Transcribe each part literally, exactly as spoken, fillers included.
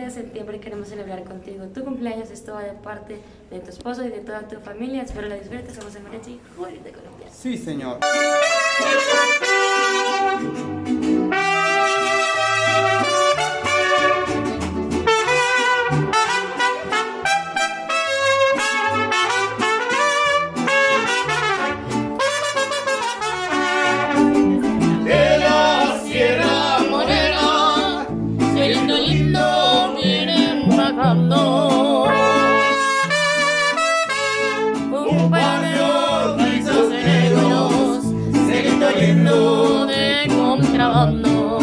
de septiembre queremos celebrar contigo tu cumpleaños. Esto va de parte de tu esposo y de toda tu familia. Espero la disfrutes. Somos el Mariachi Juvenil de Colombia. Sí, señor. Un par de ojitos negros, cerito lindo de contrabando.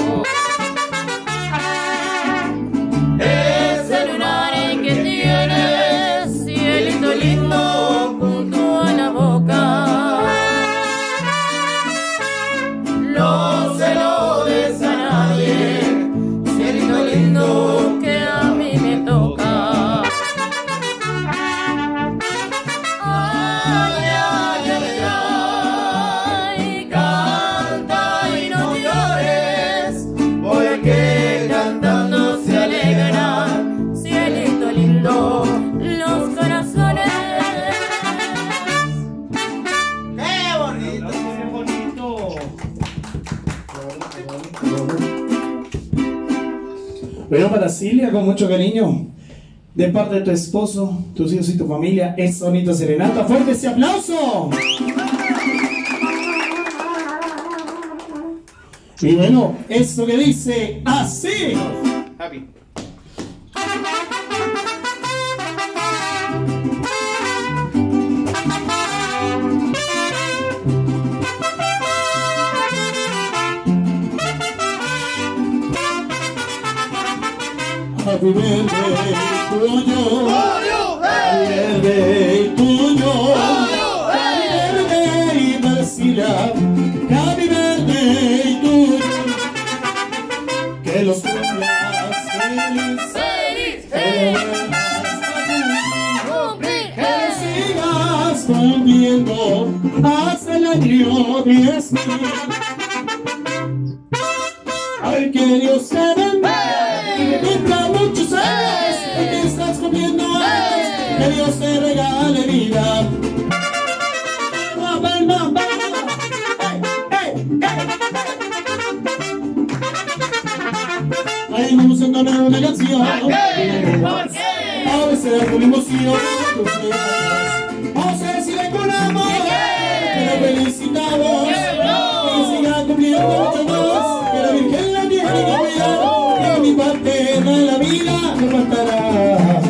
Ese lunar que tienes, cielito lindo junto a la boca. No se lo des a nadie, cielito lindo que a mí me toca. Bueno, para Silvia, con mucho cariño, de parte de tu esposo, tus hijos y tu familia, es bonita serenata. ¡Fuerte ese aplauso! Y bueno, esto que dice así. Happy. Happy birthday to you, happy birthday to you, happy birthday Marcela, happy birthday to you. Que los cumplas feliz, feliz, feliz, que sigas cumpliendo hasta el año diez mil. Ay, que Dios te bendiga. Muchos años, porque estás cumpliendo años, que Dios te regale vida. Mamá, mamá, hey, hey, hey. Ay, vamos a entonar una canción. A veces con emoción, vamos a decirle con amor que la felicitamos, que siga cumpliendo mucho más, que la Virgen la tiene que cuidar. Mi parte en la vida no faltará.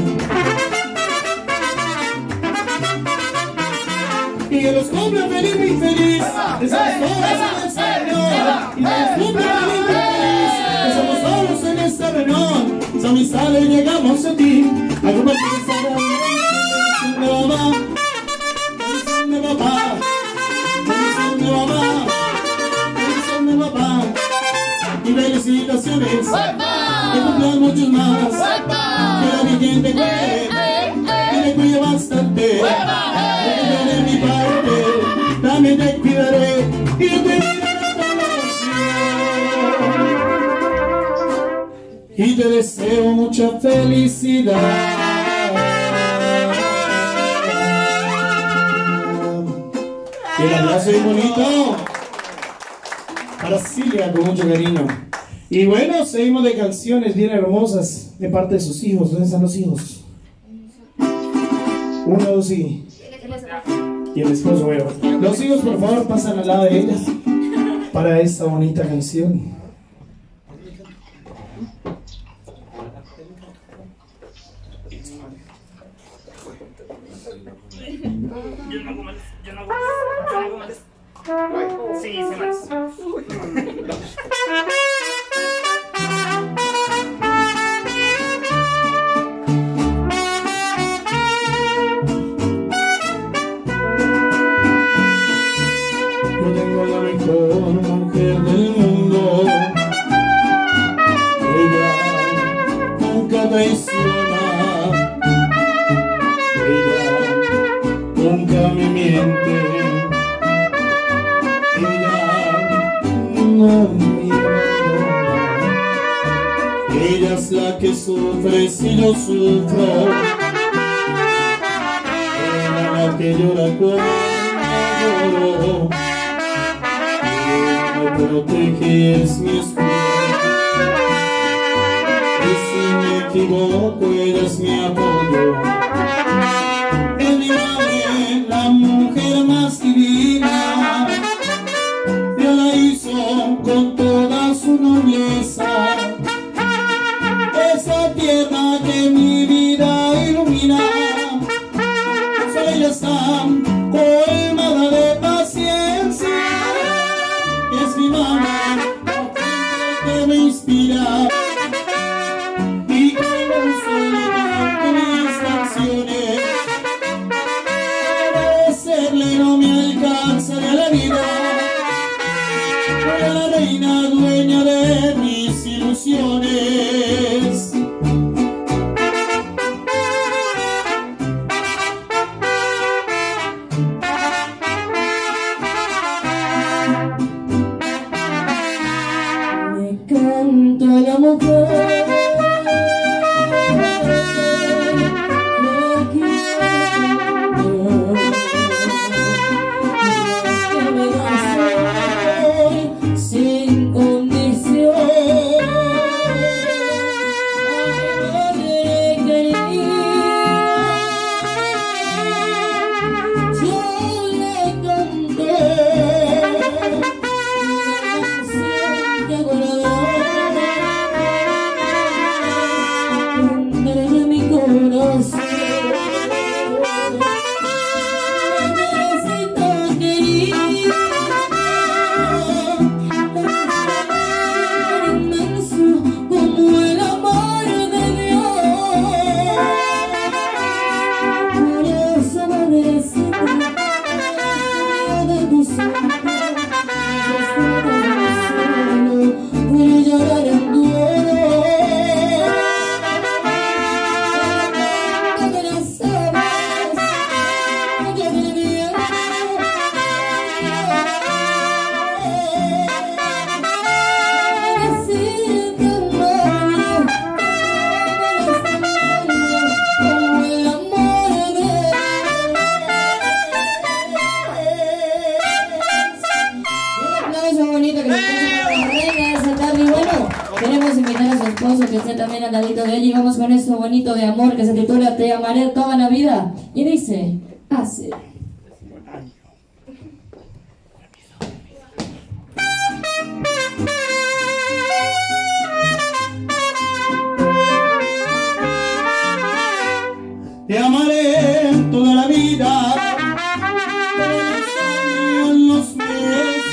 Y que los cumpla feliz y feliz, que somos todos en el Señor. Y que los cumpla feliz y feliz, que somos todos en esta reunión. San Misales llegamos a ti, a compartir esta bendición de mamá, bendición de papá, bendición de mamá, bendición de papá. Y felicitaciones, que cumplan muchos más, que la Virgen te cuide, que te cuide bastante, porque yo de mi parte también te cuidaré y te cuidaré y te deseo mucha felicidad. Y el abrazo es bonito para Silvia, con mucho cariño. Y bueno, seguimos de canciones bien hermosas de parte de sus hijos. ¿Dónde están los hijos? Uno, dos y... y el esposo, bueno. Los hijos, por favor, pasan al lado de ella para esta bonita canción. Yo no hago mal, yo no hago mal, yo no hago mal. Sí, se más. Yo tengo la mejor mujer del mundo. Ella nunca traiciona. Ella nunca me miente. Ella no me abandona. Ella es la que sufre si yo sufro, ella la que llora cuando lloro, ella me protege, es mi escudo, y si me equivoco ella es mi apoyo. Es mi madre, la mujer más divina, Dios la hizo con toda su nobleza, esa tierra que mi vida ilumina, solo ella está colmada de paciencia, es mi madre, que me inspira, y como un sol le canto mis canciones, agradecerle no me alcanza de la vida, la reina dueña de mis ilusiones. Le canto a la mujer que quiero, que me da sol sin condición, a mi madre querida, yo le canté una canción que guardaba dentro de mi corazón. Madrecita querida, inmenso como el amor de Dios, por esa madrecita de tu sangre, puede llorar en duelo, que no sabes que me viene. Decirte madre, como el amor de un aplauso bonito que le pongan a la reina esa tarde. Y bueno, queremos invitar a su esposo que esté también al ladito de él y vamos con esto bonito de amor que se titula Te amaré toda la vida y dice así. Te amaré toda la vida, todos los meses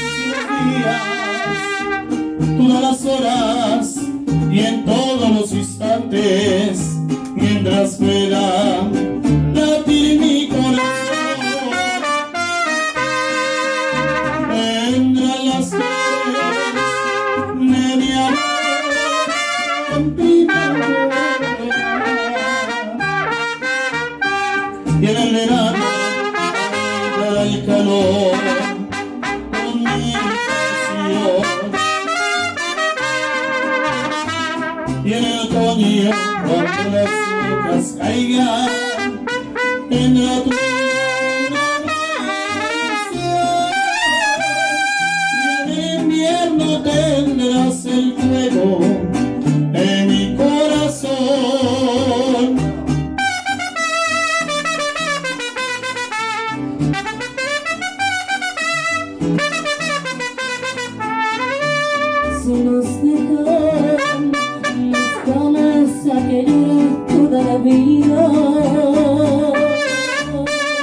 y los días, todas las horas y en todos los instantes, mientras pueda latir mi corazón, vendrán las flores de mi amor en primavera. Y en el verano vendrá el calor con mi ilusión, y en el otoño cuando las hojas caigan vendrá tu bendición, y en el invierno tendrás el fuego de mi corazón. Si nos dejan, nos vamos a querer toda la vida.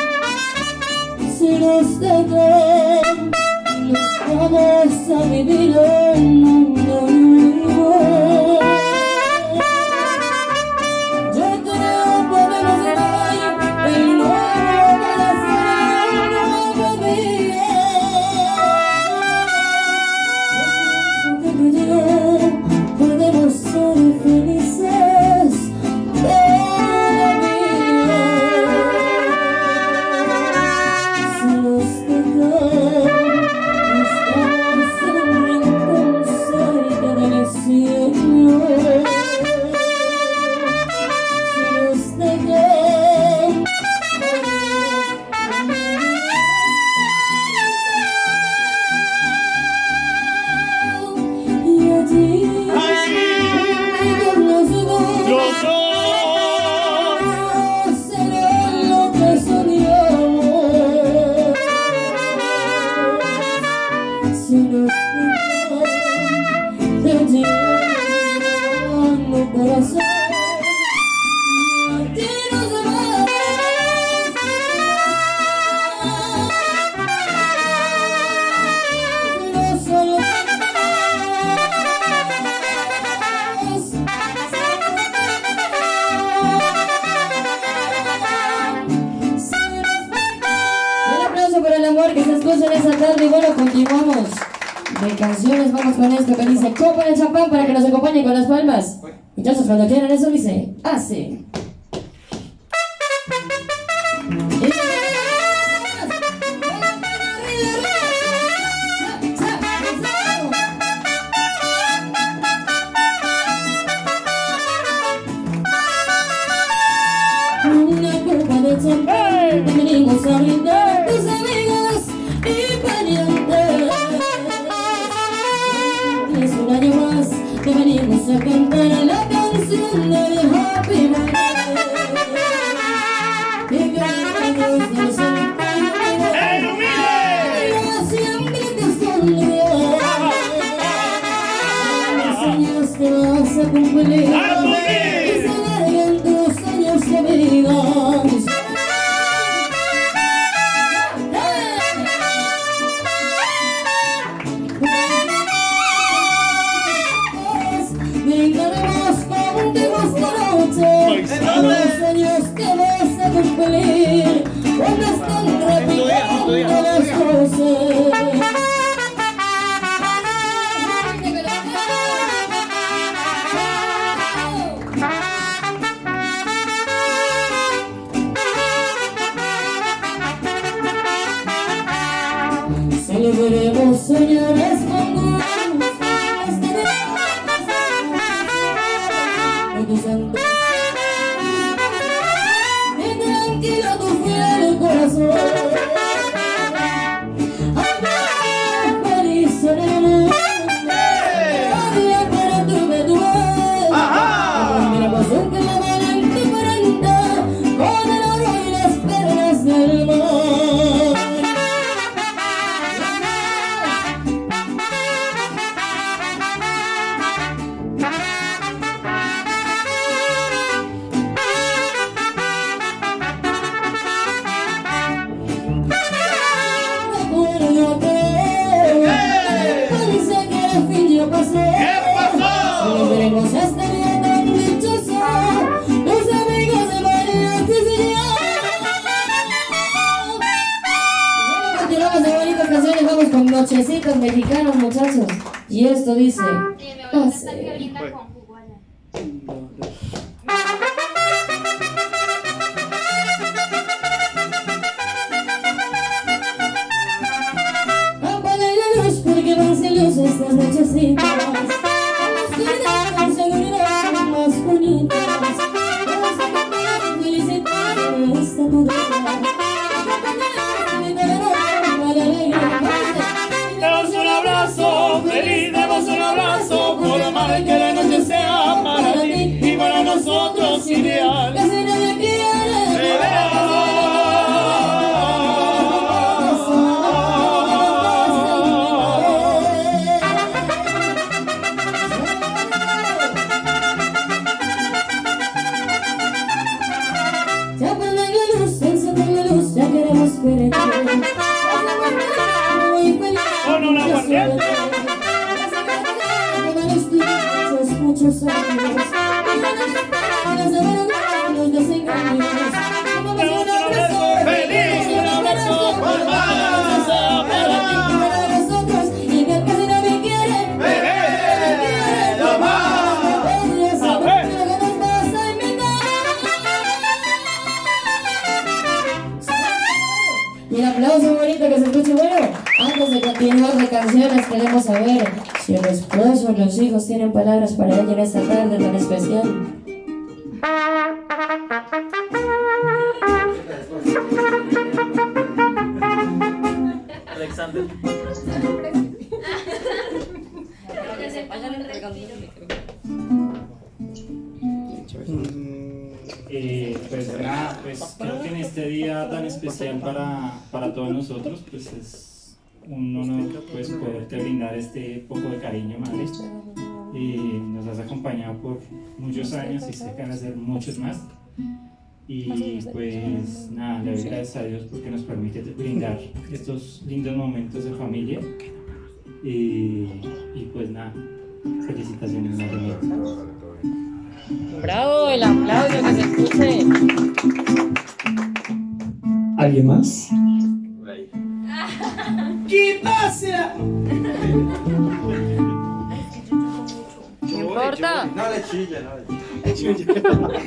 tarde y bueno, continuamos. De canciones vamos con esto que dice copa de champán para que nos acompañen con las palmas. Muchachos, cuando quieran eso dice, hace. Una copa de champán, venimos a brindar tus amigos y parientes. Es un año más que venimos a cantar la canción de Happy Birthday. Y cantamos de los años siempre te sonrío. Los años te vas a cumplir. Brindaremos contigo esta noche los años que vas a cumplir cuando están repitiendo las voces. Celebremos, señores, con gusto este día con tu santo y tranquilo tu fiel corazón. Amor, feliz en el mundo, nadie para tu que tú ves. Mira pasión que la van en tu frente con el oro y las perlas del mar. Celebremos este día tan dichoso, los amigos de María Cecilia. Bueno, continuamos de bonitas canciones, vamos con Nochecitos Mexicanos, muchachos. Y esto dice, pase. Apaga la luz porque van sin luz estas nochecitas. Con seguridad más bonitas, felicitar esta tu día. Demos un abrazo, feliz, demos un abrazo, por más que la noche sea para ti y para nosotros ideal. Casi nadie quiere. Ya prende la luz, encender la luz, ya queremos ver muy feliz. Con un aguardiente. Muchos, muchos años. Los desengaños. Demos un abrazo, feliz, un abrazo, por más que sea para ti. Para nosotros, y que casi nadie quiere. ¡Eh, lo más! Podría saber lo que nos vas a inventar. Y el aplauso bonito que se escuche. Bueno, antes de continuar de canciones queremos saber si el esposo o los hijos tienen palabras para ella en esta tarde tan especial. Alexander. Eh, pues nada, pues creo que en este día tan especial para, para todos nosotros, pues es un honor pues, poderte brindar este poco de cariño, madre. Y nos has acompañado por muchos años y sé que van a ser muchos más. Y pues nada, le doy gracias a Dios porque nos permite brindar estos lindos momentos de familia. Y, y pues nada, felicitaciones, madre mía. Bravo, el aplauso que se escuche. ¿Alguien más? Keep gracias. No importa. No le chille, no le chille.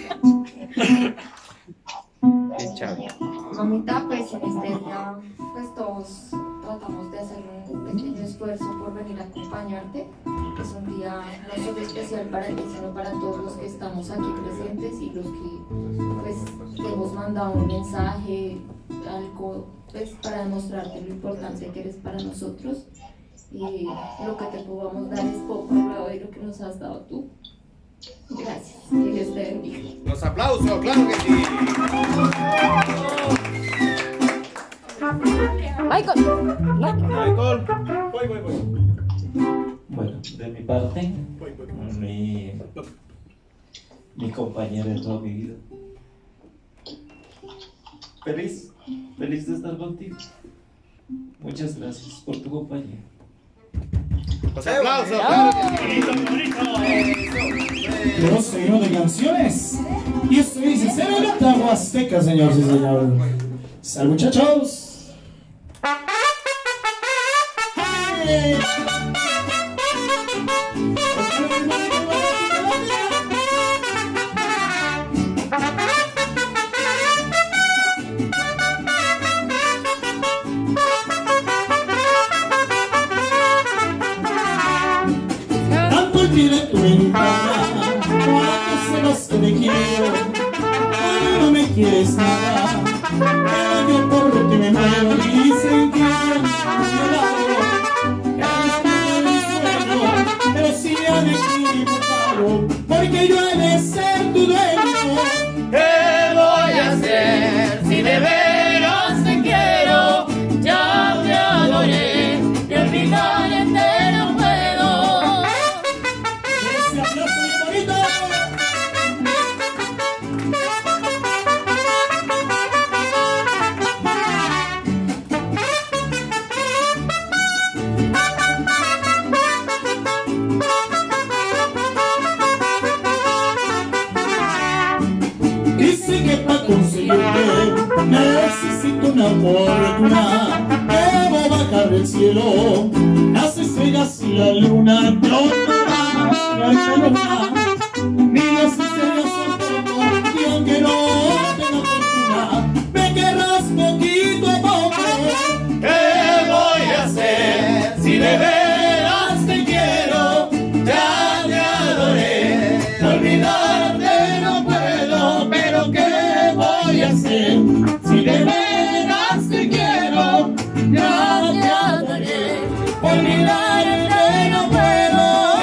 Mamita, pues en este día, pues todos tratamos de hacer un pequeño esfuerzo por venir a acompañarte. Es un día no solo especial para ti, sino para todos los que estamos aquí presentes y los que pues te hemos mandado un mensaje, algo pues para demostrarte lo importante que eres para nosotros. Y lo que te podamos dar es poco luego de lo que nos has dado tú. Gracias, que Dios te bendiga. Los aplausos, claro que sí. Michael, Michael, voy, voy, voy. Bueno, de mi parte, mi, mi compañera de toda mi vida. Feliz, feliz de estar contigo. Muchas gracias por tu compañía. Los aplausos, claro que sí. Pero seguimos de canciones. Y esto dice Serenata Huasteca, señor, sí, señor. Sal, muchachos. ¡Hey! Tiene tu ventana, cuando se vas que te quiero, cuando no me quieres nada, pero yo por ti me muero y sé que pero si ya me equivocaron, porque yo he de ser tu dueño. ¿Qué voy a hacer si de veras te quiero? Ya te adoré y olvidarte no puedo. Ese aplauso bien bonito. Dice que para conseguirte necesito una fortuna. Debo bajar del cielo las estrellas y la luna. No me va a nada, ni las estrellas tampoco. Y aunque no tenga fortuna, me querrás poquito a poco. ¿Qué voy a hacer si de veras te quiero? Ya te adoré, olvidarte no puedo. Pero ¿qué voy a hacer si de veras te quiero? Ya te adoré, olvidarte no puedo.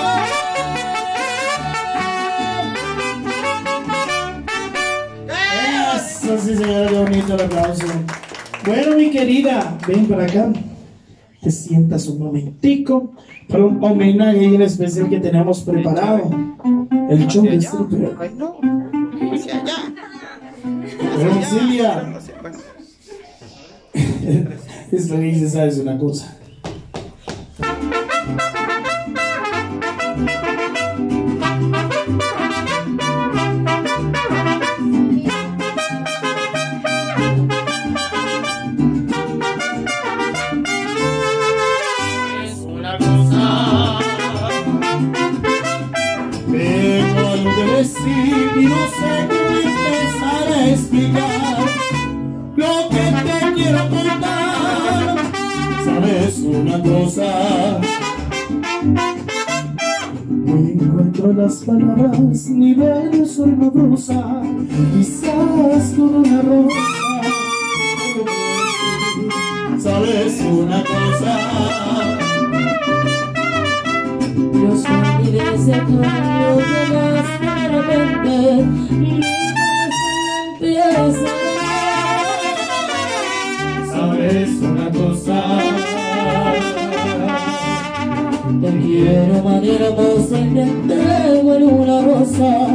Eso sí, señora, qué bonito el aplauso. Bueno, mi querida, ven para acá. Te sientas un momentico para un homenaje en especial que tenemos preparado. El show de stripper. No, hacia allá. Bueno, Silvia, esto dice, sabes una cosa. Es una cosa. Tengo algo que decir y no sé cómo empezar a explicar lo que te quiero contar. ¿Sabes una cosa? No encuentro las palabras ni ver su hermosa, quizás con una rosa. ¿Sabes una cosa? Los confidencias cuando llegaste de repente, mi corazón empieza a ¿Sabes una cosa? te quiero manera hermosa y te entrego en una rosa.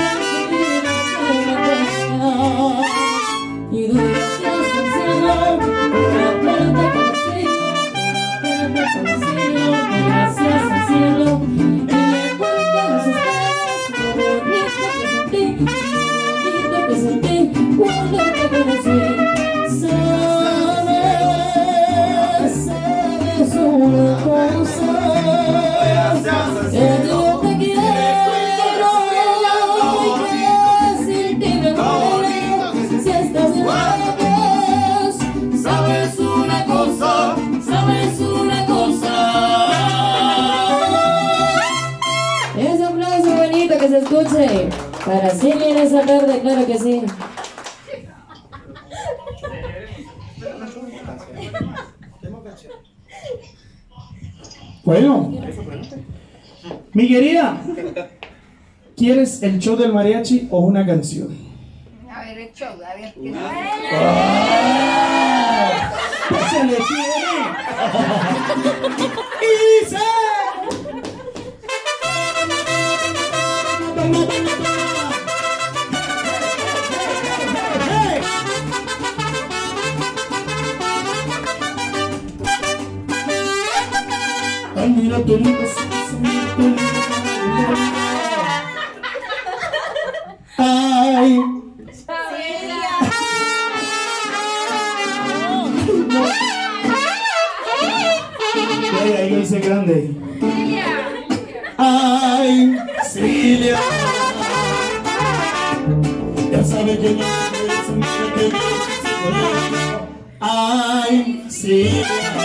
Y doy gracias al cielo por haberte conocido, por haberte conocido. Gracias al cielo y le cuento a las estrellas lo bonito que sentí, lo bonito que sentí cuando te conocí. Sabes, sabes Para Silvia en esa tarde, claro que sí. Bueno, mi querida, ¿quieres el show del mariachi o una canción? A ver, el show, a ver qué ¡Ah! ¡Se le quiere! ¡Y se! Ay, mira tu lindo, mira tu lindo. Ay. Ay, ahí lo hice grande. Ay, Cilia. Ya sabe que no es un que ay, Cilia.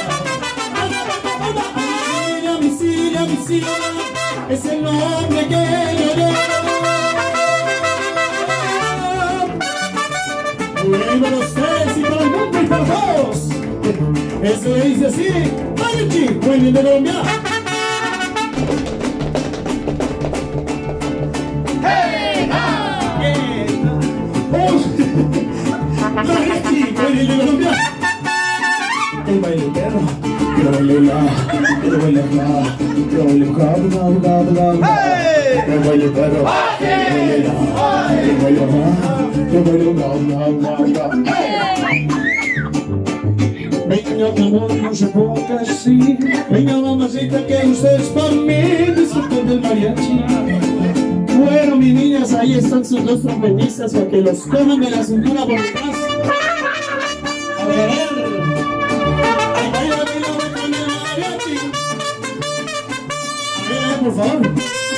Mi Cilia, mi Cilia, es el nombre que yo le doy. Para ustedes y para el mundo y para todos. Eso le dice así, Mariachi, Wendy de Colombia. ¡Hey! Mariachi, Wendy de Colombia. El baile perro, que lo baile la, que lo baile la, que lo baile la, que lo baile la, que lo baile perro, que lo baile la, que lo baile la, que lo baile la, la, venga, mi amor, no se ponga así. Venga, mamacita, que usted es para mí. Disfruten del mariachi. Bueno, mis niñas, ahí están sus dos trompetistas para que los tomen de la cintura por detrás. A ver, a ver. Ay, baila, baila, baila con el mariachi. A ver, a ver, por favor.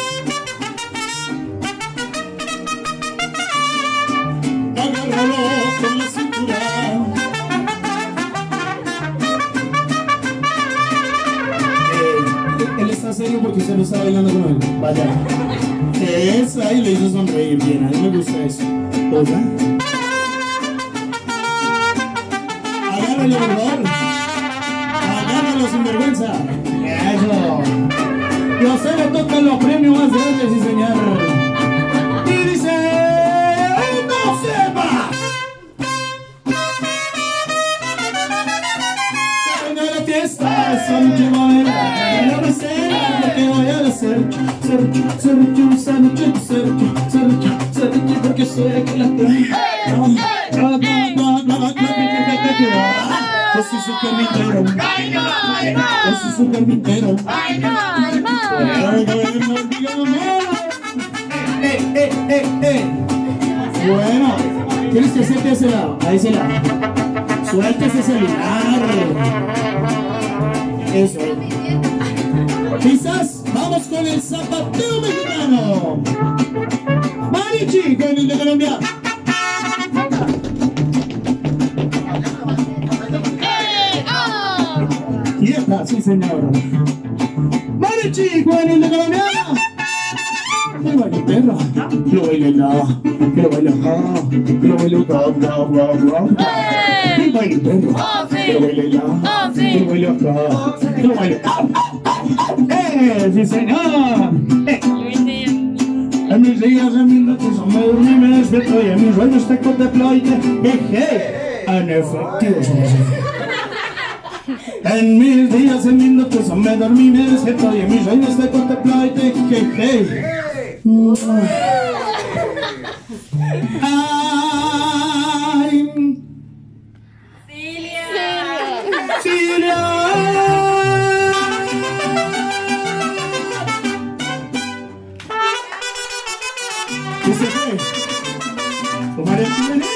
Agárralo con la cintura. Él está serio porque usted no está bailando con él. Vaya. Eso ahí le hizo sonreír bien. A mí me gusta eso. ¿Otra? Agárralo, por favor. Agárralo sin vergüenza. Eso. Y a usted le tocan los premios más grandes, sí, señor. Y dice... ¡No se va! Que venga la fiesta, esa noche va a haber. La receta, lo que voy a hacer. Sergio, Sergio, esa noche, Sergio, Sergio, Sergio, porque soy el que la tengo. Yo soy su carpintero. Yo soy su carpintero. Eh, eh, eh, eh. Bueno, tienes que hacerte a ese lado, a ese lado. Suelta ese celular. Eso. Quizás vamos con el zapateo mexicano. Mariachi, con el de Colombia. Quieta, sí señor. Mariachi, con el de Colombia. Que baile perra, que lo baile la, que lo baile ja, que lo baile ga, ga, ga, ga. Que baile perra, que lo baile la, que lo baile ja, que lo baile ah, ah, ah. ¡Eh, sí señor! Eh. En mis días, en mis noches, me dormí, me despierto y en mis sueños te contemplo y te dije, en efectivo somos en mis días, en mis noches, me dormí, me despierto y en mis sueños te contemplo y te dije, ay, Cilia. Cilia. ¿Qué se fue? Tomar el primer.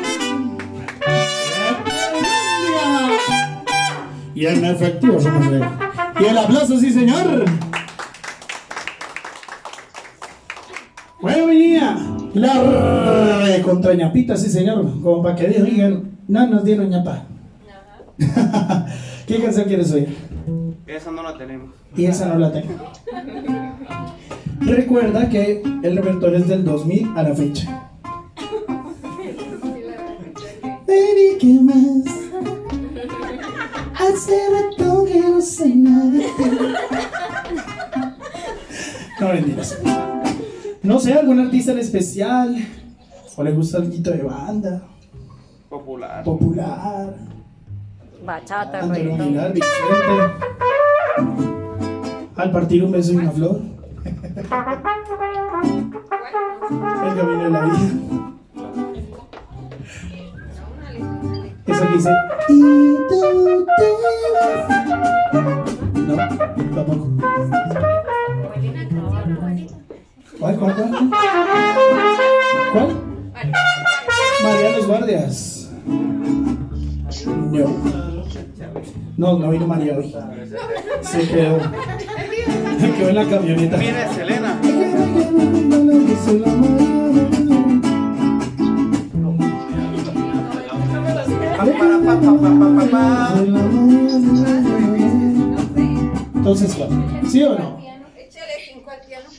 Y en efectivo somos de. Y el aplauso, sí señor. Bueno, mi niña, la contra ñapita, sí señor, como para que digan, no nos dieron ñapa. ¿Qué canción quieres oír? Esa no la tenemos. Y esa no la tengo. Recuerda que el repertorio es del dos mil a la fecha. Baby, ¿qué más? Hace rato que no sé nada de ti. No, mentiras. No sé, algún artista en especial. ¿O le gusta algo de banda? Popular. Popular. Bachata, Antonio reggaetón. Aguilar, Vicente. Al partir un beso y una flor. El camino de la vida. Eso que dice. Y tú te vas. No, tampoco. ¿Cuál, cuál, cuál? ¿Cuál? María los Guardias. No. No, no vino María hoy. Se quedó. Se quedó en la camioneta. Mire, Selena. Entonces, ¿cuál? ¿Sí o no? Échale cinco al piano.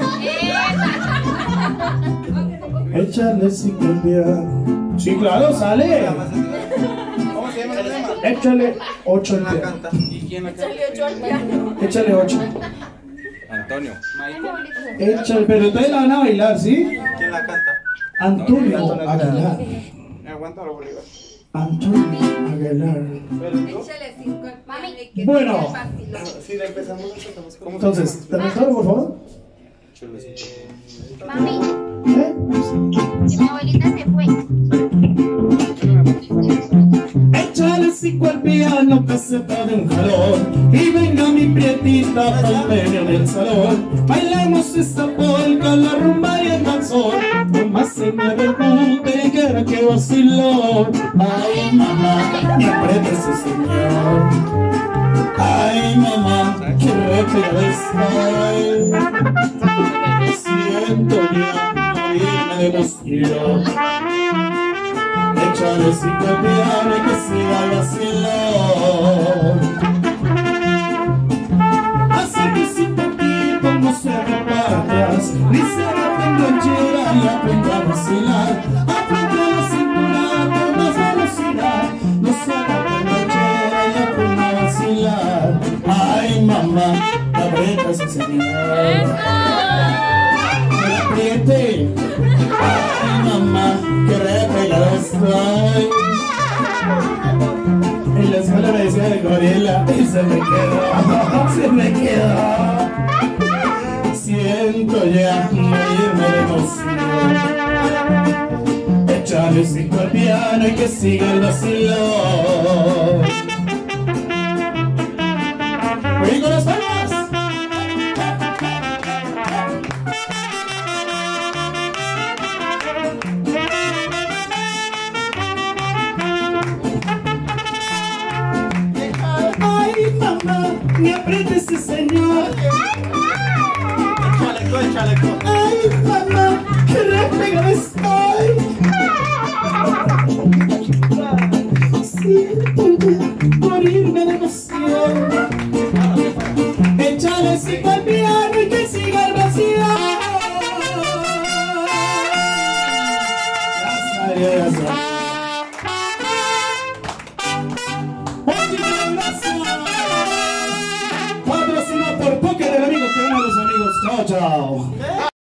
Échale cinco al piano. Sí, claro, sale. ¿Cómo se llama el tema? Échale ocho al ¿Quién la piano. canta? ¿Y quién la canta? Échale ocho al piano. Échale ocho. Antonio. Échale, pero ustedes la van a bailar, ¿sí? ¿Quién la canta? Antonio Aguilar. Aguántalo, Bolívar. Antonio Aguilar. Échale cinco al piano. y que Bueno. sea fácil. Sí, la empezamos, empezamos con... Entonces, ¿también claro, por favor? Mami, ¿Eh? que mi abuelita se fue. Échale cinco al piano que se de un jalón y venga mi prietita pa'l medio del salón. Bailemos esta polka, la rumba y el danzón. Nomás se mueve el junte y quiera que vaciló. Ay mamá, me aprieta ese señor. Ay mamá, que repegado estoy. Siento ya morirme de emoción. Échale cinco al piano y que siga el vacilón. Acérquese un poquito, no se haga para atrás, ni se haga enganchera y aprenda a vacilar. Aprenda a cintura con más velocidad, no se haga enganchera y aprenda a vacilar. Ay mamá, la aprieta ese señor. Me la apriete. Ay mamá, que repegado estoy. En la escuela me decía de gorila y se me quedó, se me quedó. Siento ya morirme de emoción. Échale cinco al piano y que siga el vacilón. ¡Voy con las palmas! Me aprieta ese señor. Chaleco, el chaleco. Ay, mamá, que repegado estoy. Siento ya morirme de emoción. Échale cinco al piano y que siga el vacío. Ya salió, ya salió. Patrocinado por Poker del Amigo, que van a los amigos. Chao, chao.